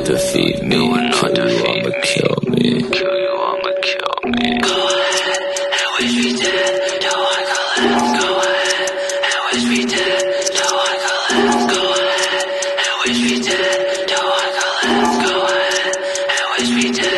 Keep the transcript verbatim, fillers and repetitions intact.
defeat me. Kill you, I'ma kill me. Kill you, I'ma kill me. Go ahead and wish me dead. Don't I go left? Go ahead and wish me dead. Don't I go left? Go ahead and wish me dead. Don't I go left? Go ahead and wish me dead.